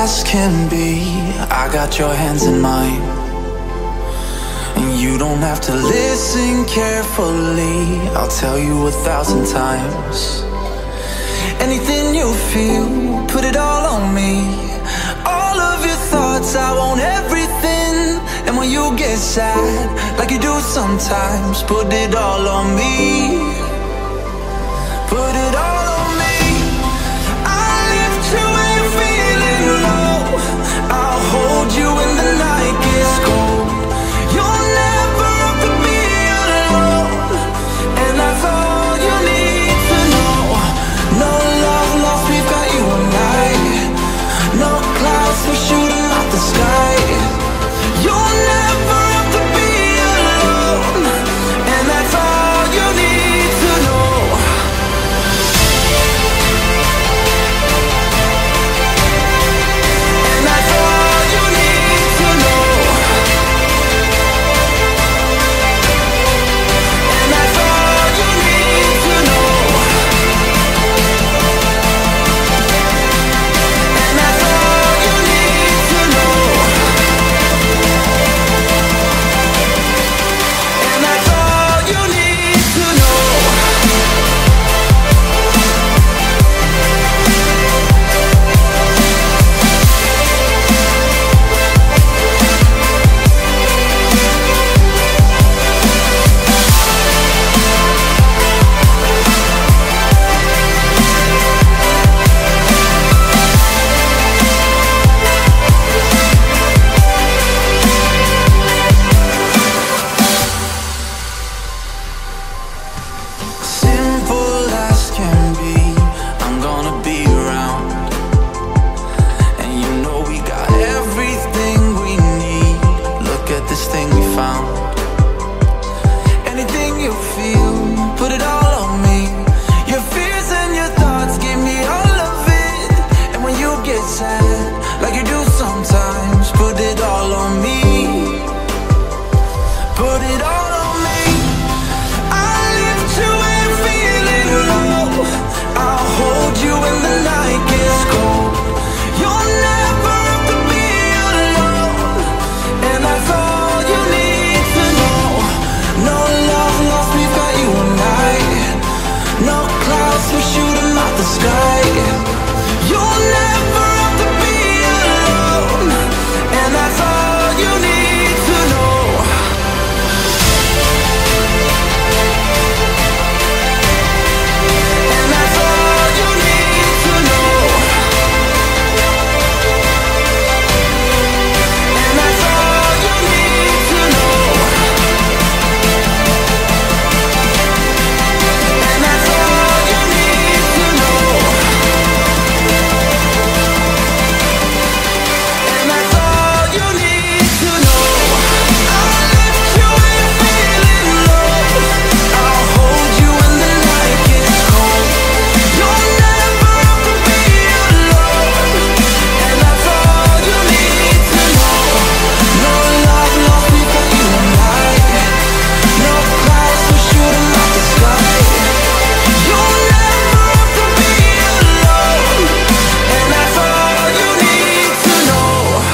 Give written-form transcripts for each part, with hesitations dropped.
as can be, I got your hands in mine. And you don't have to listen carefully, I'll tell you 1,000 times. Anything you feel, put it all on me. All of your thoughts, I want everything. And when you get sad, like you do sometimes, put it all on me. Put it all on me. I'll lift you when you're feeling low. I'll hold you when the night gets cold. You'll never have to be alone, and that's all you need to know. No love lost, we've got you and I. No clouds, we're shooting out the sky. You'll never have to be alone, and that's all you need to know. And that's all you need to know. And that's all you need to know. And that's all you need to know. And that's all you need to know. Simple as can be, I'm gonna be around. And you know we got everything we need. Look at this thing we found. Anything you feel, put it all on me. Your fears and your thoughts, give me all of it. And when you get sad, like you do sometimes, put it all on me. Put it all on me. I'll lift you when you're feeling low. I'll hold you when the night gets cold. You'll never have to be alone, and that's all you need to know. No love lost, we've got you and I. No clouds, we're shooting out the sky. You'll never have to be alone, and that's all you need to know. And that's all you need to know. And that's all you need to know. And that's all you need to know. And that's all you need to know. I'll lift you when you're feeling low. I'll hold you when the night gets cold. You'll never have to be alone, and that's all you need to know. No love lost, we've got you and I. No clouds, we're shooting out the sky. You'll never have to be alone, and that's all you need to know.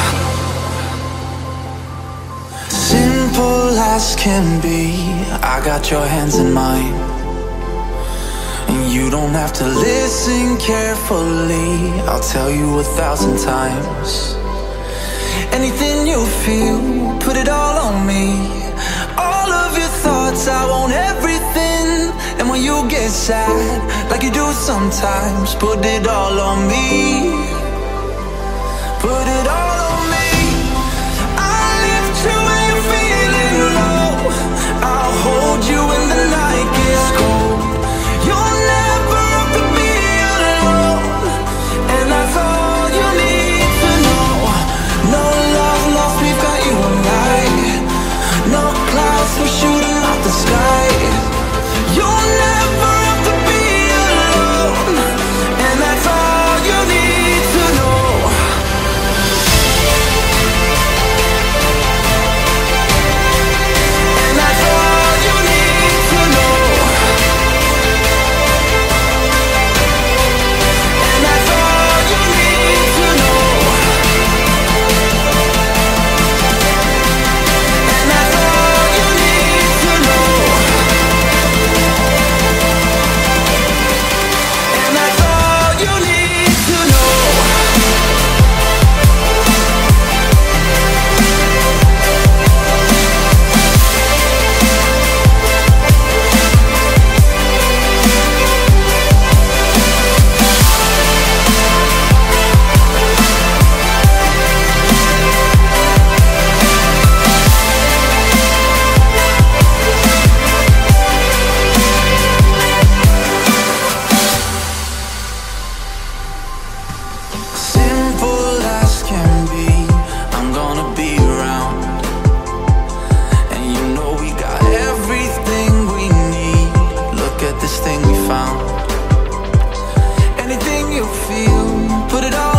Simple as can be, I got your hands in mine. And you don't have to listen carefully, I'll tell you 1,000 times. Anything you feel, put it all on me. All of your thoughts, I want everything. And when you get sad, like you do sometimes, put it all on me. Put it all on me. I'll lift you when you're feeling low. I'll hold you when the night gets cold. You'll never have to be alone, and that's all you need to know. No love lost, we've got you and I. No clouds, we're shooting out the sky. You'll never have to be alone, and that's all you need to know. found. Anything you feel, put it all